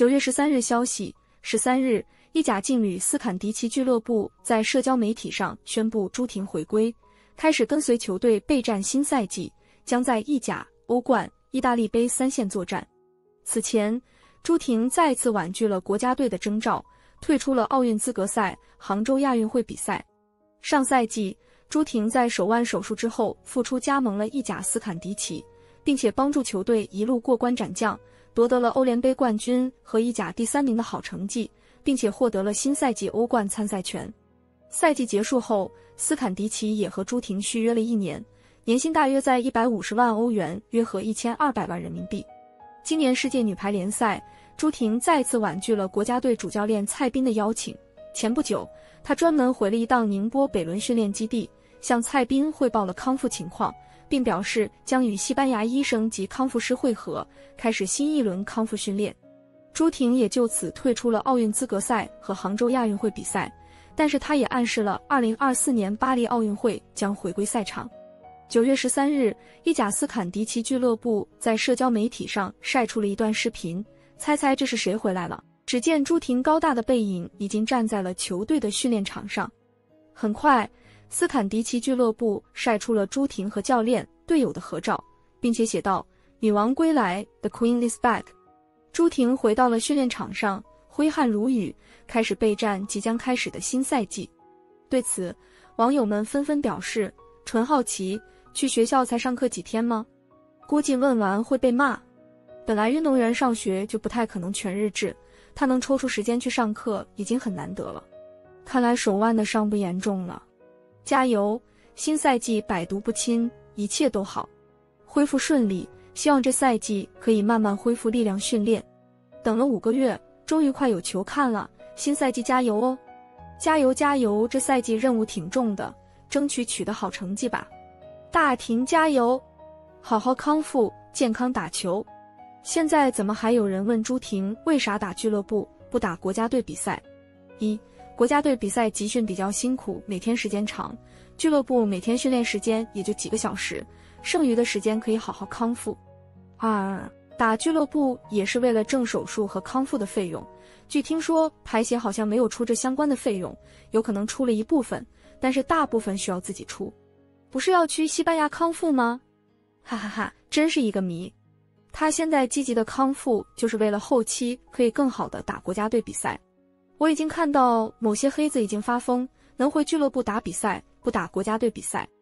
9月13日消息，13日，意甲劲旅斯坎迪奇俱乐部在社交媒体上宣布朱婷回归，开始跟随球队备战新赛季，将在意甲、欧冠、意大利杯3线作战。此前，朱婷再次婉拒了国家队的征召，退出了奥运资格赛、杭州亚运会比赛。上赛季，朱婷在手腕手术之后复出加盟了意甲斯坎迪奇，并且帮助球队一路过关斩将，夺得了欧联杯冠军和意甲第3名的好成绩，并且获得了新赛季欧冠参赛权。赛季结束后，斯坎迪奇也和朱婷续约了1年，年薪大约在150万欧元，约合1200万人民币。今年世界女排联赛，朱婷再次婉拒了国家队主教练蔡斌的邀请。前不久，她专门回了一趟宁波北仑训练基地，向蔡斌汇报了康复情况，并表示将与西班牙医生及康复师会合，开始新一轮康复训练。朱婷也就此退出了奥运资格赛和杭州亚运会比赛，但是她也暗示了2024年巴黎奥运会将回归赛场。9月13日，意甲斯坎迪奇俱乐部在社交媒体上晒出了一段视频，猜猜这是谁回来了？只见朱婷高大的背影已经站在了球队的训练场上。很快，斯坎迪奇俱乐部晒出了朱婷和教练、队友的合照，并且写道：“女王归来 ，The Queen is back。”朱婷回到了训练场上，挥汗如雨，开始备战即将开始的新赛季。对此，网友们纷纷表示：“纯好奇，去学校才上课几天吗？估计问完会被骂。本来运动员上学就不太可能全日制，他能抽出时间去上课已经很难得了。看来手腕的伤不严重了，加油！新赛季百毒不侵，一切都好，恢复顺利。希望这赛季可以慢慢恢复力量训练。等了5个月，终于快有球看了，新赛季加油哦！加油加油！这赛季任务挺重的，争取取得好成绩吧。大婷加油，好好康复，健康打球。现在怎么还有人问朱婷为啥打俱乐部不打国家队比赛？国家队比赛集训比较辛苦，每天时间长，俱乐部每天训练时间也就几个小时，剩余的时间可以好好康复。2. 打俱乐部也是为了挣手术和康复的费用，据听说排协好像没有出这相关的费用，有可能出了一部分，但是大部分需要自己出。不是要去西班牙康复吗？哈哈哈，真是一个谜。他现在积极的康复，就是为了后期可以更好的打国家队比赛。我已经看到某些黑子已经发疯，能回俱乐部打比赛，不打国家队比赛。